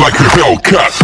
like a Hellcat.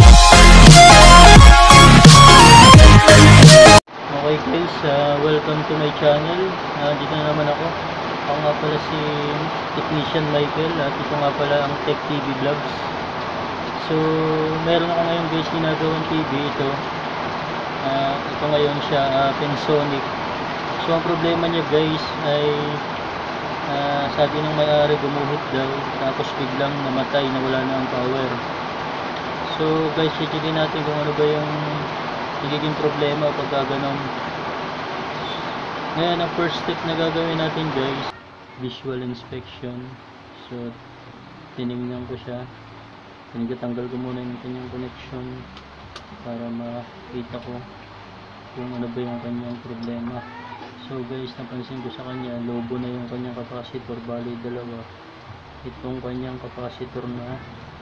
Okay guys, welcome to my channel. Dito na naman ako. Ako nga pala si Technician Michael at ito nga pala ang Tech TV Vlogs. So, meron ako ngayon guys ginagawang TV ito. Ito ngayon siya, Pensonic. So, ang problema niya guys ay sabi ng may-ari gumuhit daw tapos biglang namatay, nawala na ang power. So guys, checkin natin kung ano ba yung nagiging problema pagka ganon. Ngayon, ang first step na gagawin natin guys, visual inspection. So tinignan ko siya, tanggal ko muna yung kanyang connection para makita ko kung ano ba yung kanyang problema. So guys, napansin ko sa kanya, lobo na yung kanyang capacitor, bali dalawa. Itong kanyang capacitor na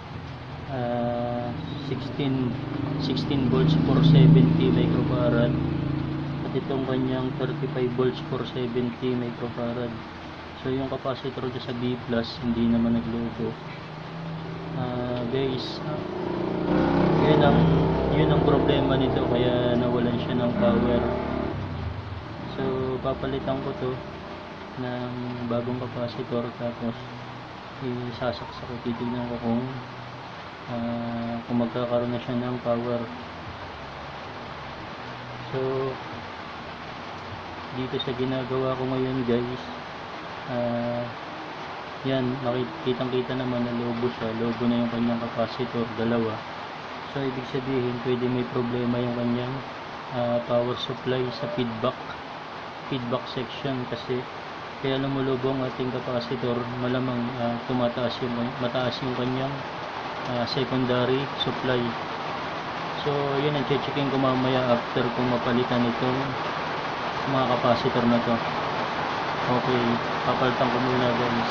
16 volts for 70 microfarad at itong kanyang 35 volts for 70 microfarad. So yung capacitor dyan sa B+, hindi naman naglogo. Guys, yun ang problema nito, kaya nawalan siya ng power. So papalitan ko to ng bagong capacitor, tapos isasaksak ko, titignan ko kung magkakaroon na siya ng power. So dito sa ginagawa ko ngayon guys, yan, kitang kita naman na lobo siya, lobo na yung kanyang capacitor, dalawa. So ibig sabihin pwede may problema yung kanyang power supply sa feedback section, kasi kaya lumulobo ang ating capacitor, malamang mataas yung kanyang secondary supply. So yun ang checkin ko mamaya after kung mapalitan itong mga capacitor na to. Okay, papalitan ko muna guys.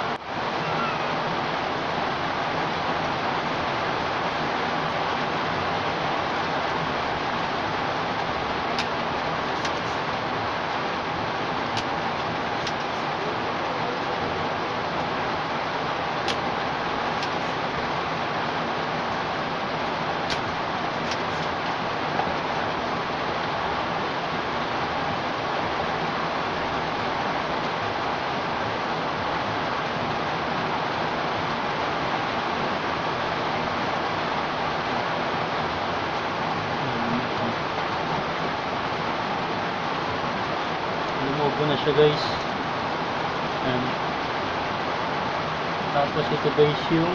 Lumobo na siya guys. Tapos ito guys yung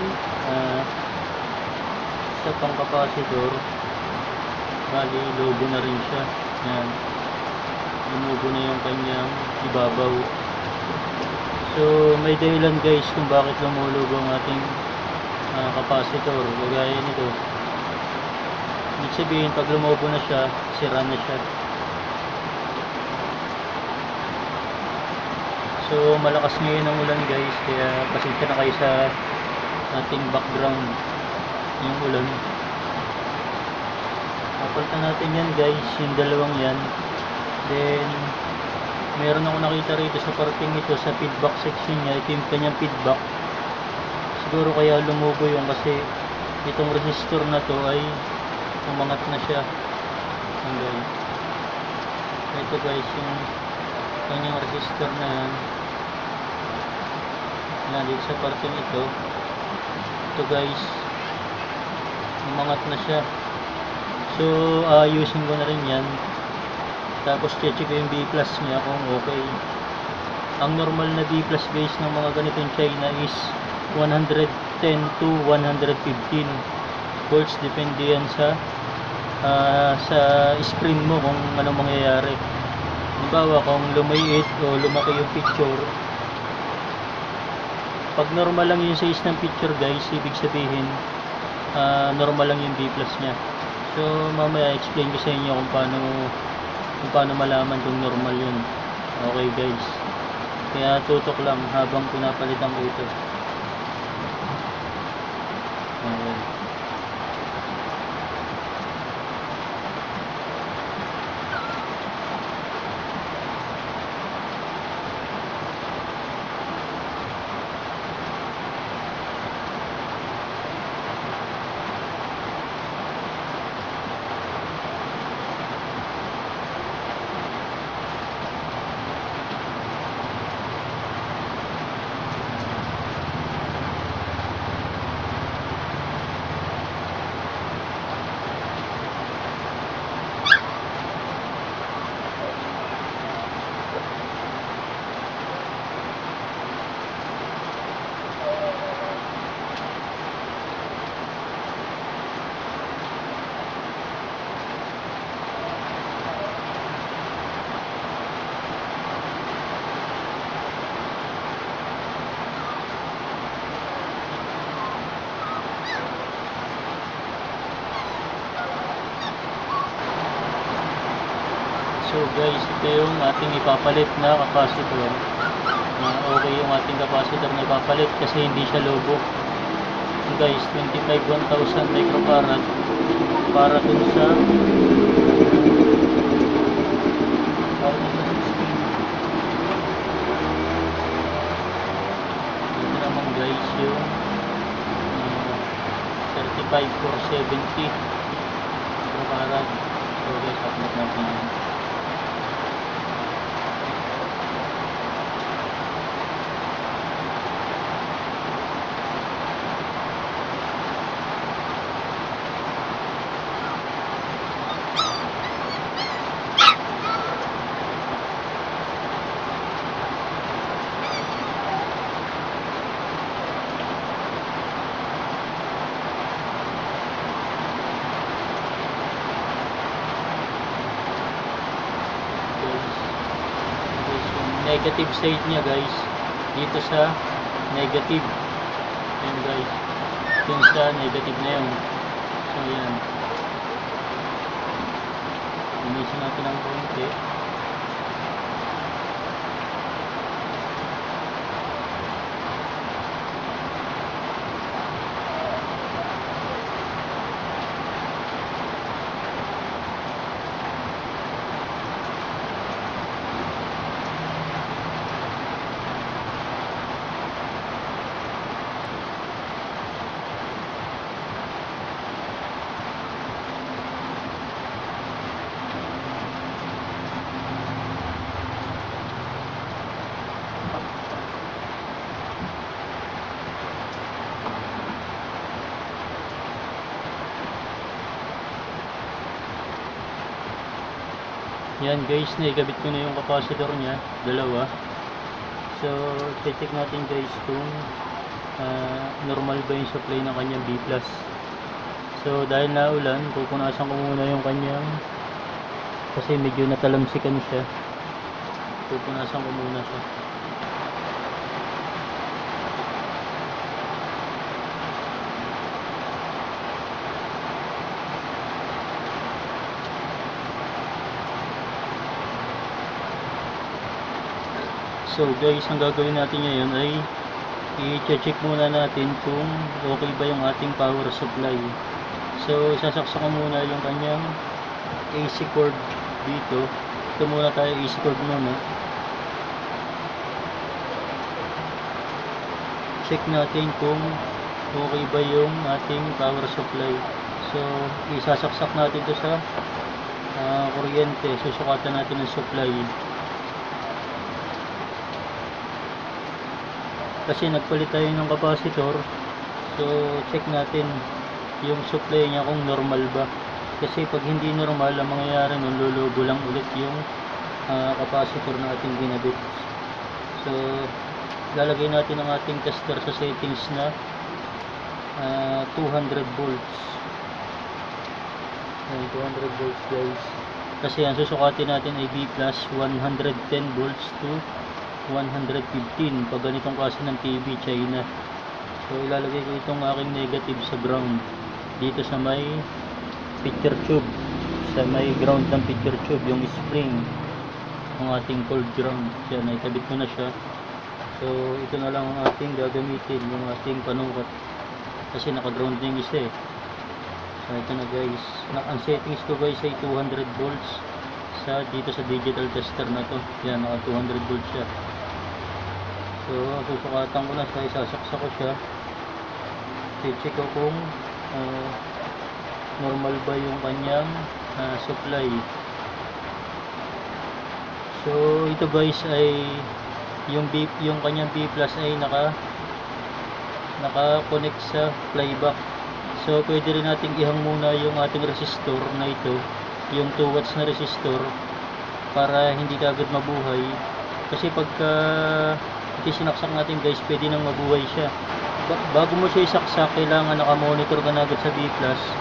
sa pang capacitor, bali lobo na rin siya. Yan, lumobo na yung kanyang ibabaw. So may dahilan guys kung bakit lumulobo ang ating capacitor, kagaya nito. Ibig sabihin pag lumobo na siya, sira na siya. So malakas ngayon ang ulan guys, kaya pasensya na kayo sa ating background, yung ulan. Papalitan natin yan guys, yung dalawang yan. Then meron ako nakita rito sa parting ito, sa feedback section niya, ito yung kanyang feedback. Siguro kaya lumubo yung kasi itong resistor na to ay umangat na siya. Ito guys yung kanyang resistor na yan. Dito sa parting ito guys, umangat na siya. So ayusin ko na rin yan, tapos check ko yung B+ niya kung okay. Ang normal na B+ guys ng mga ganitong China is 110 to 115 volts, depende yan sa screen mo kung anong mangyayari. Halimbawa kung lumiit o lumaki yung picture, pag normal lang yung size ng picture guys, ibig sabihin normal lang yung B+ nya. So mamaya explain ko sa inyo kung paano malaman kung normal yun. Okay guys, kaya tutok lang habang pinapalitan ko ito. Okay. So guys, ito yung ating ipapalit na capacitor. Okay yung ating capacitor na ipapalit kasi hindi siya lobo. Guys, 25,000 microfarad para dun sa 16. Ito naman guys yung 35,470 microfarad. So guys, upload natin yun. Negative side niya guys, dito sa negative. Ayan guys, dun sa negative na yun. So yan, linisin natin ng konti. Yan guys, naikabit ko na yung capacitor niya, dalawa. So, check natin guys kung normal ba yung supply ng kanyang B+. So, dahil naulan, pupunasan ko muna yung kanyang, kasi medyo natalamsikan siya. Pupunasan ko muna siya. So guys, ang gagawin natin ngayon ay i-check muna natin kung okay ba yung ating power supply. So sasaksak ko muna yung kanyang AC cord dito. Ito muna tayo, AC cord muna. Check natin kung okay ba yung ating power supply. So isasaksak natin ito sa kuryente. Susukatan natin ang supply. Kasi nagpalit tayo ng capacitor, so check natin yung supply niya kung normal ba. Kasi pag hindi normal, ang mangyayari nun, lulubo lang ulit yung capacitor na ating ginabit. So lalagay natin ang ating tester sa settings na 200 volts. 200 volts guys. Kasi ang susukatin natin ay B+, 110 volts to 115 pag ganitong klase ng TV China. So ilalagay ko itong aking negative sa ground dito sa may picture tube, sa may ground ng picture tube, yung spring ng ating cold ground. Yan, naitabit ko na siya. So ito na lang ang ating gagamitin, yung ating panukat, kasi naka ground na yung isa eh. So ito na guys, ang settings ko guys ay 200 volts dito sa digital tester na to. Yan, naka 200 volts siya. So susukatan ko na siya, isasaksak ko siya, i-check ko kung normal ba yung kanyang supply. So ito guys ay yung kanyang B+ ay naka-connect sa flyback. So pwede rin nating ihang muna yung ating resistor na ito, yung 2 watts na resistor, para hindi agad mabuhay. Kasi pagka sinaksak natin guys, pwede nang mabuhay siya. Bago mo siya isaksak, kailangan naka-monitor ka na agad sa B+.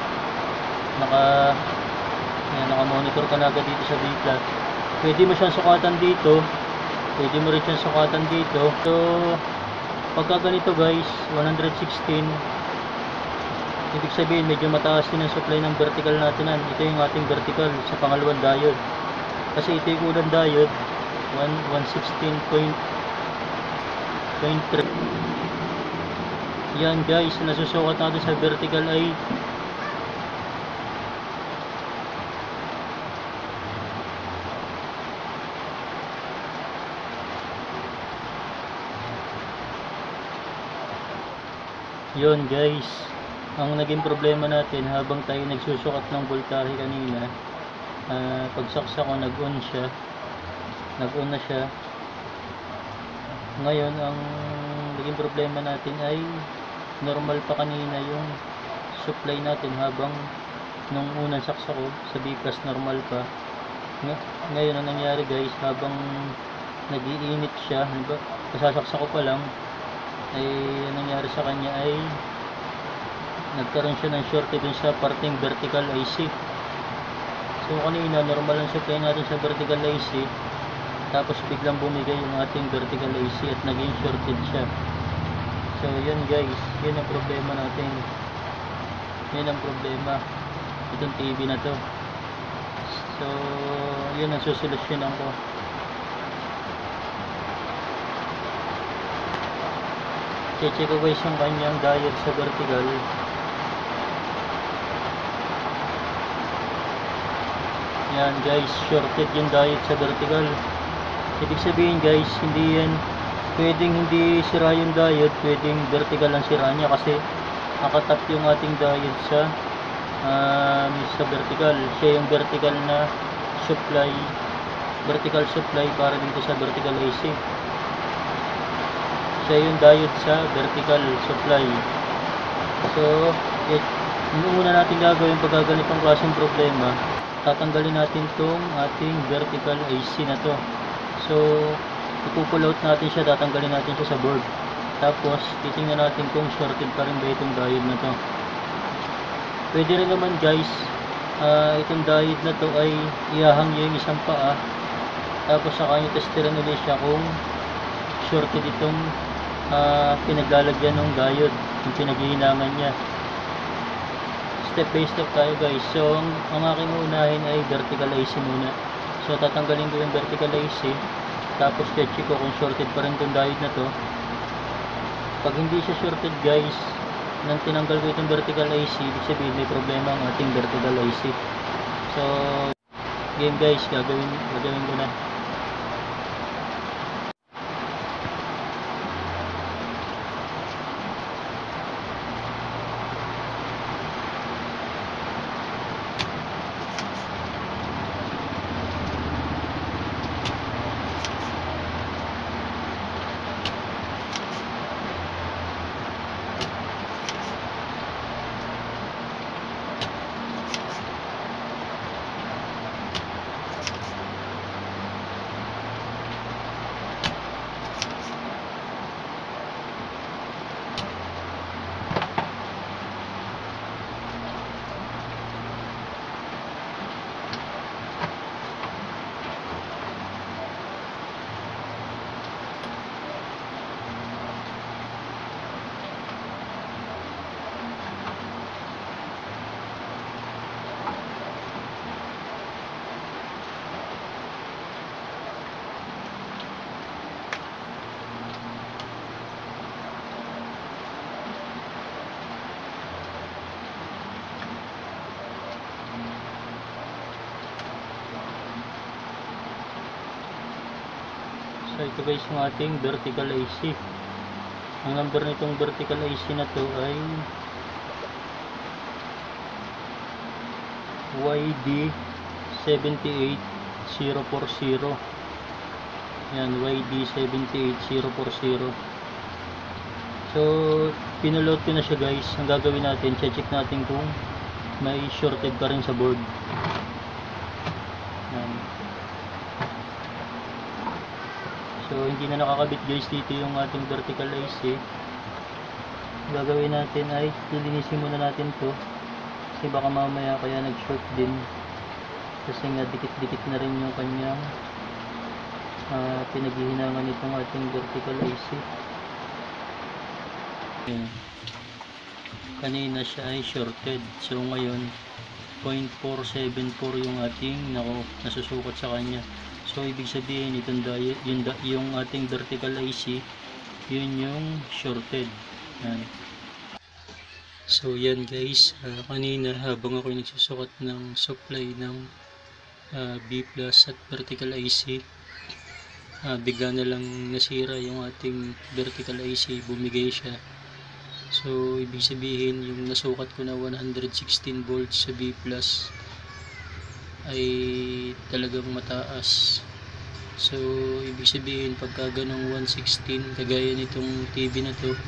Naka-monitor ka na agad dito sa B+. Pwede mo siyang sukatan dito, pwede mo rin siyang sukatan dito. So pagka ganito guys, 116, ibig sabihin medyo mataas din ang supply ng vertical natin. Ito yung ating vertical sa pangalawang diode. Kasi ito yung unang diode, 116.3. Yan guys, nasusukat natin sa vertical ay yun guys, ang naging problema natin habang tayo nagsusukat ng voltahe kanina, pagsaksak ko nag-on na siya. Ngayon ang naging problema natin ay normal pa kanina yung supply natin habang nung unang saksak ko sa B+ normal pa. Ngayon ang nangyari guys, habang nag-iinit siya, diba, kasasaksak ko pa lang, ay ang nangyari sa kanya ay nagkaroon siya ng shorted dun sa parting vertical IC. So kanina normal ang supply natin sa vertical IC, tapos biglang bumigay yung ating vertical IC at naging shorted siya. So yun guys, yun ang problema natin, yun ang problema itong TV na to. So yun ang susolusyonan ko. Check ko guys yung kanyang diode sa vertical. Yan guys, shorted yung diode sa vertical. Ibig sabihin guys, hindi yan pwedeng hindi sira yung diode, pwedeng vertical ang sira niya kasi nakatap yung ating diode sa vertical. Siya yung vertical na supply, vertical supply para dito sa vertical AC. Siya yung diode sa vertical supply. So yung una natin gagawin pag ganitong klaseng problema, tatanggalin natin tong ating vertical AC na to. So ipupull out natin siya, tatanggalin natin siya sa board, tapos titingnan natin kung shorted pa rin ba itong diode na to. Pwede rin naman guys, itong diode na to ay ihahang yung isang paa, tapos saka nyo testeran ulit siya kung shorted itong pinaglalagyan ng diode, yung pinaghihinangan niya. Step by step tayo guys. So ang aking uunahin ay vertical AC muna. So tatanggalin ko yung vertical AC, tapos check ko kung shorted pa rin itong diode na to. Pag hindi siya shorted guys, nang tinanggal ko itong vertical AC, ibig sabihin may problema ang ating vertical AC. So game guys, gagawin ko na. So ito guys yung ating vertical AC. Ang number nitong vertical AC na to ay YD78040. Yan, YD78040. So pinuload ko na siya guys. Ang gagawin natin, check natin kung may shorted pa rin sa board. Yan. So hindi na nakakabit guys dito yung ating vertical AC. Gagawin natin ay lilinisin muna natin to, kasi baka mamaya kaya nag-short din, kasi nga dikit-dikit na rin yung kanyang pinaghihinangan itong ating vertical AC. Yan. Kanina siya ay shorted, so ngayon 0.474 yung ating nasusukat sa kanya. So ibig sabihin itong yung ating vertical IC, yun yung shorted. Yan. So yan guys, kanina habang ako nagsusukat ng supply ng B plus at vertical IC, bigla na lang nasira yung ating vertical IC, bumigay siya. So ibig sabihin yung nasukat ko na 116 volts sa B plus ay talagang mataas. So ibig sabihin pagka ganong 116, kagaya nitong TV na to,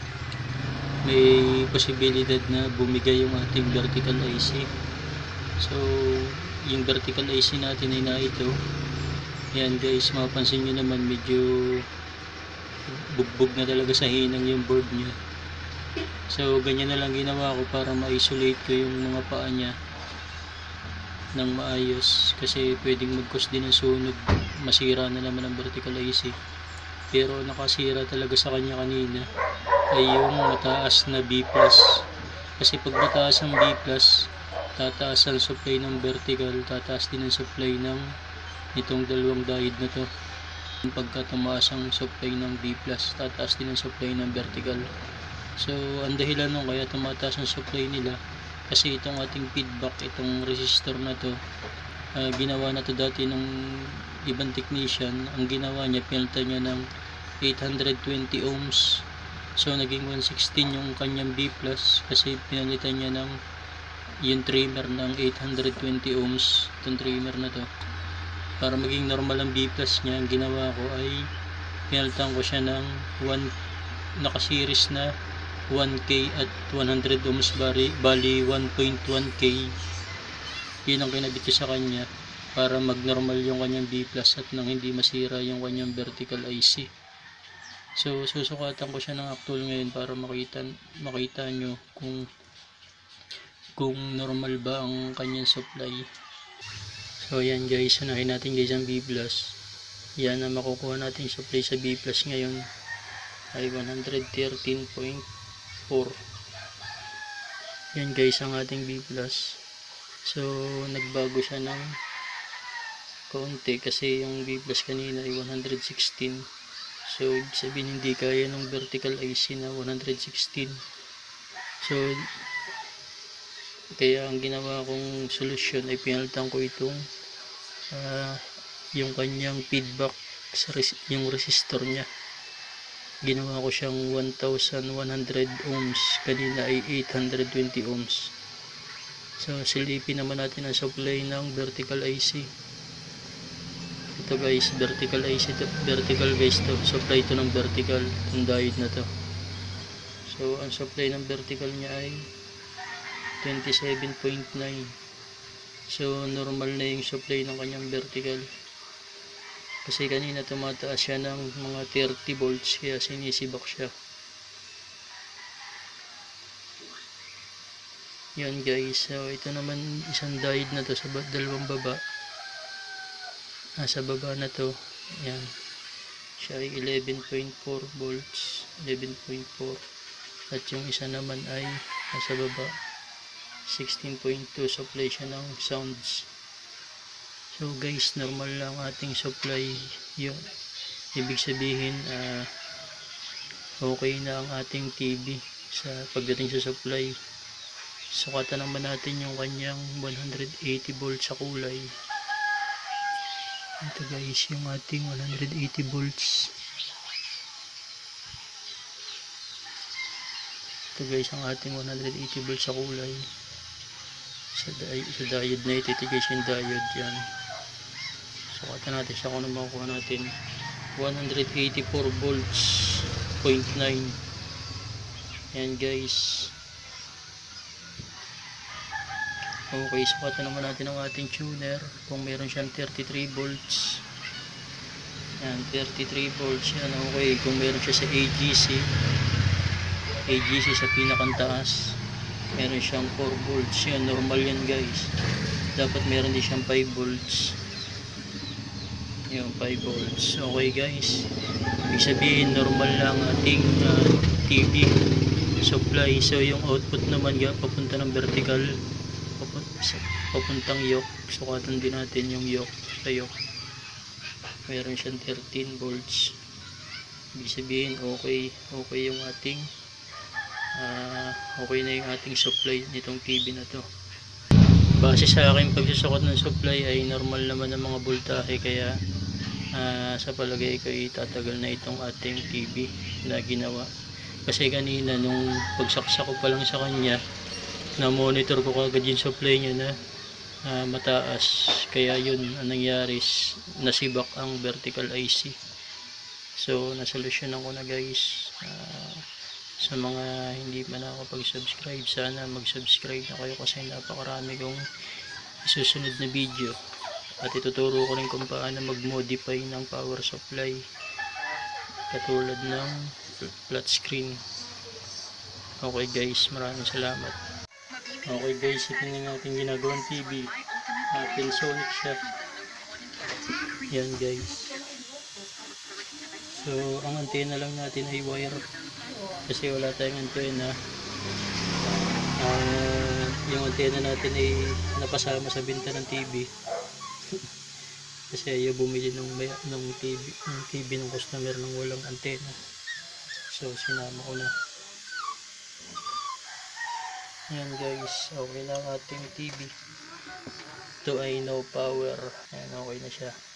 may posibilidad na bumigay yung ating vertical IC. So yung vertical IC natin ay na ito. Yan guys, mapapansin nyo naman medyo bugbog na talaga sa hinang yung board nya. So ganyan na lang ginawa ko para ma-isolate ko yung mga paa nya ng maayos, kasi pwedeng mag-cause din ng sunog, masira na naman ang vertical IC. Pero nakasira talaga sa kanya kanina ay yung mataas na B plus, kasi pag mataas ang B plus, tataas ang supply ng vertical, tataas din ang supply ng itong dalawang diode na to. Pagka tumaas ang supply ng B plus, tataas din ang supply ng vertical. So ang dahilan nung kaya tumataas ang supply nila, kasi itong ating feedback, itong resistor na to, ginawa na to dati ng ibang technician. Ang ginawa niya, pinalta niya ng 820 ohms. So naging 116 yung kanyang B plus, kasi pinalitan niya ng yung trimmer ng 820 ohms, itong trimmer na to. Para maging normal ang B plus niya, ang ginawa ko ay pinalitan ko siya ng naka-series na 1K at 100 ohms, bali 1.1K. Yun ang kinabit ko sa kanya para mag-normal yung kanyang B plus at nang hindi masira yung kanyang vertical IC. So susukatan ko siya ng actual ngayon para makita nyo kung normal ba ang kanyang supply. So yan guys, unahin natin guys ang B plus. Yan ang makukuha natin supply sa B plus ngayon ay 113.4. Yan guys ang ating B plus. So nagbago siya ng kaunti kasi yung B plus kanina ay 116. So ibig sabihin hindi kaya ng vertical IC na 116. So kaya ang ginawa kong solusyon ay pinalitan ko itong yung kanyang feedback sa yung resistor nya. Ginawa ko siyang 1100 ohms, kanina ay 820 ohms. So silipin naman natin ang supply ng vertical IC. Ito guys, vertical IC to, vertical guys to, supply to ng vertical, yung diode na to. So ang supply ng vertical nya ay 27.9. So normal na yung supply ng kanyang vertical, kasi kanina tumataas siya ng mga 30 volts, kaya sinisibak siya. Yan guys, so ito naman isang diode na to sa dalawang baba. Sa baba na to, yan, siya ay 11.4 volts, 11.4, at yung isa naman ay nasa baba 16.2, supply siya ng sounds. So guys, normal lang ating supply. Yun, ibig sabihin okay na ang ating TV sa pagdating sa supply. Sukatan naman natin yung kanyang 180 volts sa kulay. Ito guys, yung ating 180 volts. Ito guys, ang ating 180 volts sa kulay. Sa diode na ito guys, yung diode yan. Sukatan natin siya kung ano makukuha natin. 184 volts 0.9. Yan guys. Okay, sukatan naman natin ang ating tuner kung meron siyang 33 volts. Yan, 33 volts yan. Okay, kung meron siya sa AGC sa pinakantaas, meron siyang 4 volts. Yan, normal yan guys. Dapat meron din siyang 5 volts. Yung 5 volts. Okay guys, ibig sabihin normal lang ating TV supply. So yung output naman papunta ng vertical papuntang yoke. Sukatan din natin yung yoke sa yoke. Meron siyang 13 volts. Ibig sabihin okay yung ating okay na yung ating supply nitong TV na to. Base sa aking pagsusukot ng supply ay normal naman ang mga voltahe, kaya sa palagay ko itatagal na itong ating TV na ginawa. Kasi kanina nung pagsaksak ko pa lang sa kanya, na monitor ko kagad yung supply niya na mataas, kaya yun ang nangyari, nasibak ang vertical IC. So nasolusyonan ko na guys. Sa mga hindi pa nakakapag-subscribe, sana mag-subscribe na kayo kasi napakarami kong isusunod na video, at ituturo ko rin kung paano mag-modify ng power supply katulad ng flat screen. Okay guys, maraming salamat. Okay guys, ito na ating ginagawang TV. Panasonic siya. Yan guys. So ang antena lang natin ay wire, kasi wala tayong antena. Yung antena natin ay napasama sa binta ng TV. Kasi ayaw bumili ng TV ng customer ng walang antena. So sinama ko na. Ayan guys, okay na ang ating TV. Ito ay no power. Ayan, okay na siya.